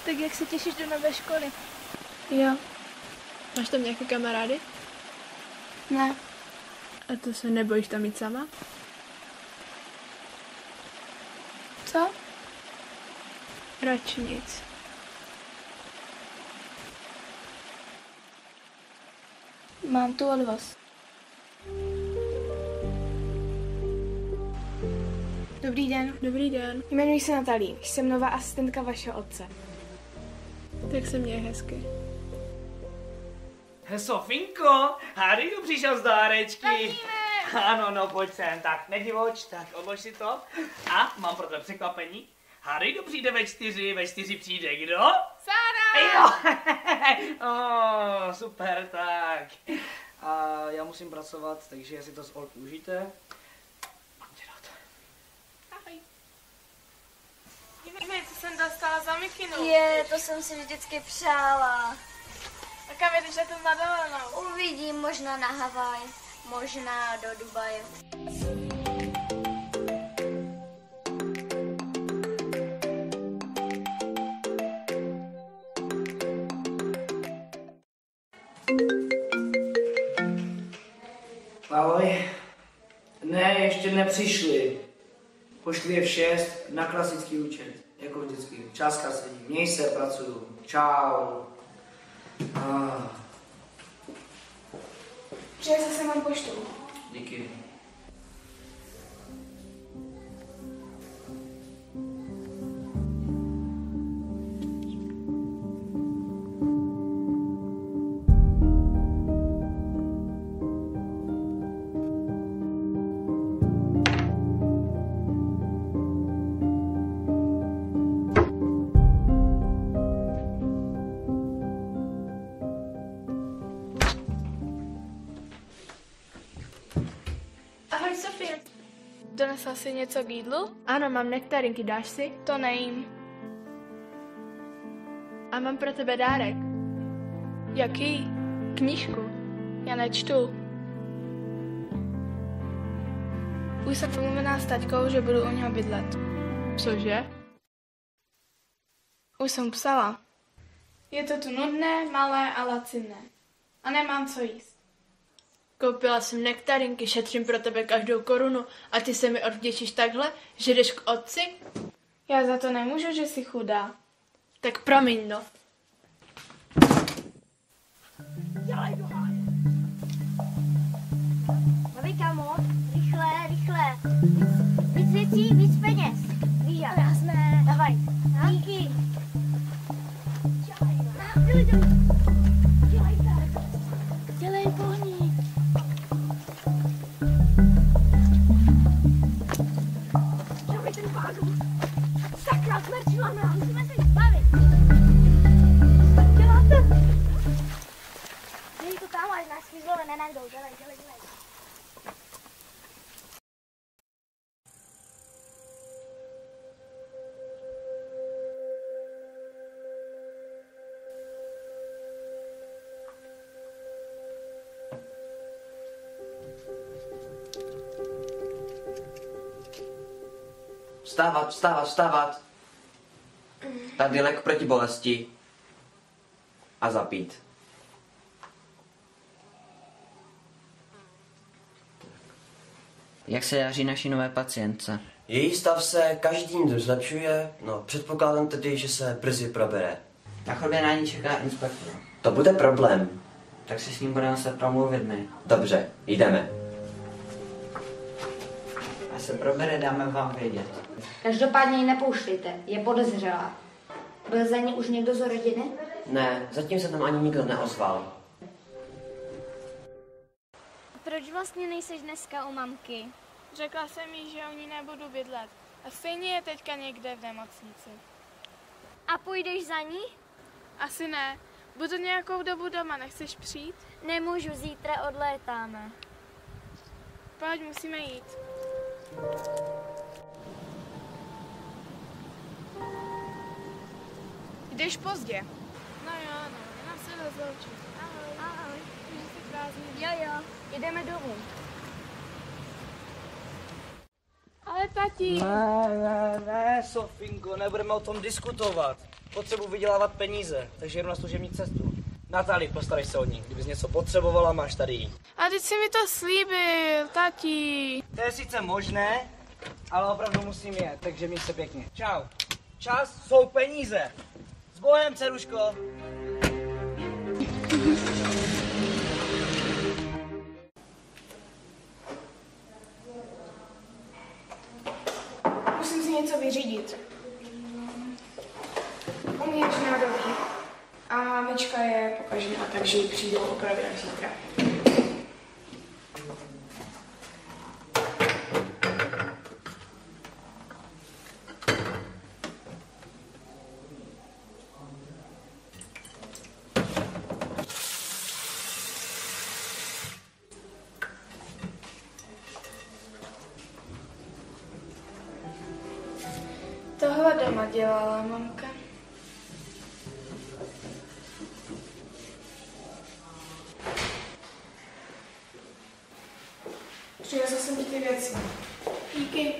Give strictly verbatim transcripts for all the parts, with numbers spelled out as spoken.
Tak jak se těšíš do nové školy? Jo. Máš tam nějaké kamarády? Ne. A to se nebojíš tam jít sama? Co? Radši nic. Mám tu od vás. Dobrý den. Dobrý den. Jmenuji se Natalí. Jsem nová asistentka vašeho otce. Tak se měj hezky. Sofinko, Harry přišel z dárečky. Ano, no pojď sem, tak nedivoč, tak odlož si to. A mám pro tebe překvapení. Harry přijde ve čtyři, ve čtyři přijde kdo? Sára! Jo, oh, super, tak. A já musím pracovat, takže si to s Olky užijte. Mám tě rád. Ahoj. Dívej, co jsem dostala za mikinu. Je, to jsem si vždycky přála. A kam jdeš letos na dovolenou? Uvidím, možná na Havaj, možná do Dubaje. Ahoj. Ne, ještě nepřišli. Pošli je v šest na klasický účet, jako vždycky. Čáska sedí, měj se, pracuju. Čau. Ah. Přijel zase mám poštu. Díky. Ahoj, Sofie. Donesla jsi něco k jídlu? Ano, mám nektarinky, dáš si? To nejím. A mám pro tebe dárek. Jaký? Knížku. Já nečtu. Už jsem domluvená s taťkou, že budu u něho bydlet. Cože? Už jsem psala. Je to tu nudné, malé a laciné. A nemám co jíst. Koupila jsem nektarinky, šetřím pro tebe každou korunu a ty se mi odvděčíš takhle, že jdeš k otci? Já za to nemůžu, že jsi chudá. Tak promiň, no. Davej, kámo, rychle, rychle. Víc, víc věcí, víc peněz. Víš jak? Jasné. Davaj. Díky. Dělej, dělej. Dělej, pohni. Dávej ten pádu. Sakra, smrčila nás. Musíme se zbavit. Děláte? Dělej to tam, až nás chvízlové nenajdou. Dělej, dělej, dělej. Vstávat, vstávat, vstávat. Tady lék proti bolesti. A zapít. Jak se daří naší nové pacientce? Její stav se každým dnem zlepšuje, no předpokládám tedy, že se brzy probere. Na chodbě na ní čeká inspektor. To bude problém. Tak si s ním budeme se promluvit my. Dobře, jdeme. A se probere, dáme vám vědět. Každopádně ji nepouštějte, je podezřelá. Byl za ní už někdo z rodiny? Ne, zatím se tam ani nikdo neozval. Proč vlastně nejseš dneska u mamky? Řekla jsem jí, že u ní nebudu bydlet. A stejně je teďka někde v nemocnici. A půjdeš za ní? Asi ne. Budu nějakou dobu doma, nechceš přijít? Nemůžu, zítra odlétáme. Pojď, musíme jít. Jdeš pozdě. No jo, no, jenom se rozloučit. Ahoj. Ahoj. Můžeš si prázdnit. Jo, jo, jdeme domů. Ale tati. Ne, ne, ne, Sofinko, nebudeme o tom diskutovat. potřebuji vydělávat peníze, takže jdu na služební cestu. Natali, postarej se o ní, kdybys něco potřebovala, máš tady jí. A teď si mi to slíbil, tati. To je sice možné, ale opravdu musím jet, takže měj se pěkně. Čau. Čas jsou peníze. S Bohem, dceruško. Musím si něco vyřídit. Umíš nádobí. A myčka je pokažená, takže ji přijdou opravit až zítra. Tohle doma dělala mamka. Přinesl jsem ti ty věci. Díky.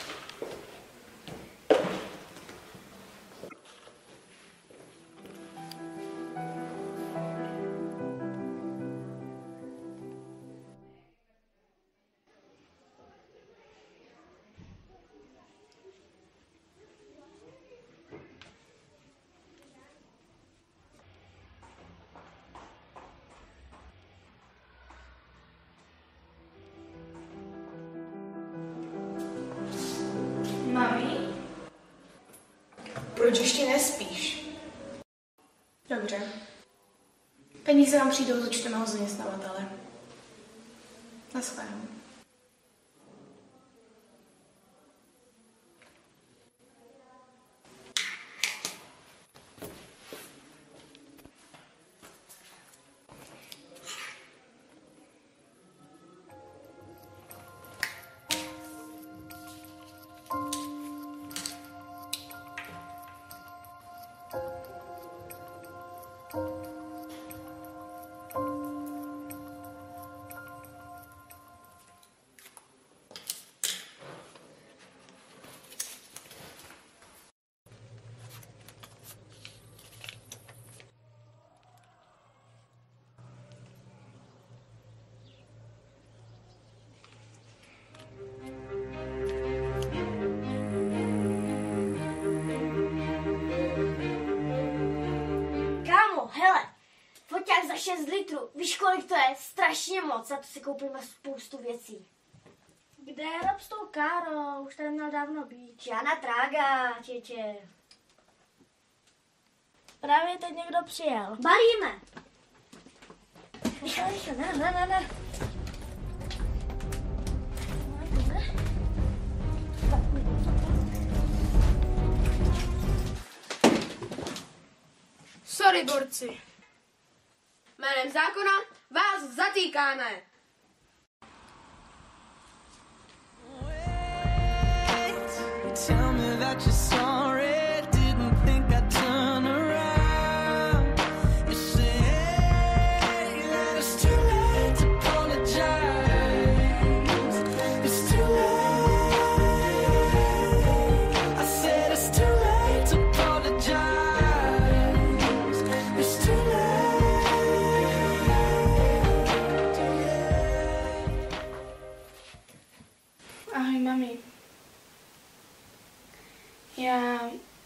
Mami? Proč ještě nespíš? Dobře. Peníze vám přijdou z účtu mého zaměstnavatele. Naschledanou. Foťák za šest litrů. Víš, kolik to je? Strašně moc. Za to si koupíme spoustu věcí. Kde je rob s tou Károu? Už tady měl dávno být. Žádná trága, čeče. Právě teď někdo přijel. Balíme. Ne, ne, ne, ne. Sorry, borci. Jménem zákona vás zatýkáme. Tell me that you're sorry, didn't think I'd turn around. You say that it's too late to apologize. It's too late. I said it's too late to apologize. It's too late. Ahoj, mami. Já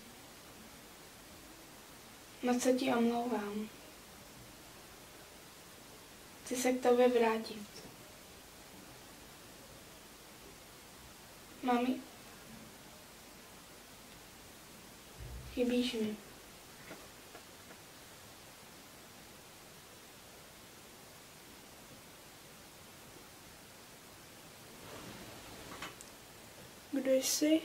moc se ti omlouvám. Chci se k tobě vrátit. Mami? Chybíš mi. Kdo jsi?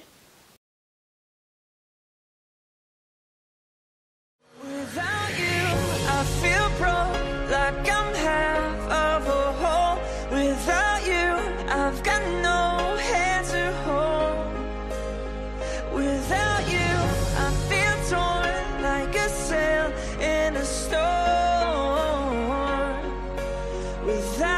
Without you, I feel broke, like I'm half of a whole. Without you, I've got no hand to hold. Without you, I feel torn like a sail in a storm. Without